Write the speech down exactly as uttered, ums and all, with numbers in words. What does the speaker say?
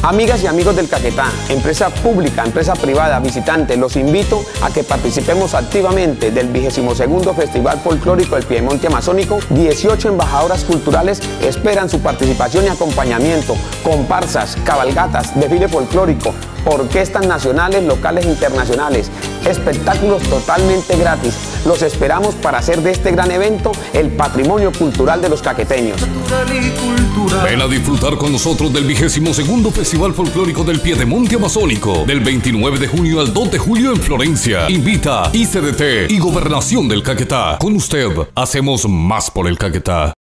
Amigas y amigos del Caquetá, empresa pública, empresa privada, visitantes, los invito a que participemos activamente del vigésimo segundo Festival Folclórico del Piedemonte Amazónico. dieciocho embajadoras culturales esperan su participación y acompañamiento, comparsas, cabalgatas, desfile folclórico, orquestas nacionales, locales e internacionales, espectáculos totalmente gratis. Los esperamos para hacer de este gran evento el patrimonio cultural de los caqueteños. Ven a disfrutar con nosotros del vigésimo segundo Festival Folclórico del Piedemonte Amazónico, del veintinueve de junio al dos de julio en Florencia. Invita I C D T y Gobernación del Caquetá. Con usted, hacemos más por el Caquetá.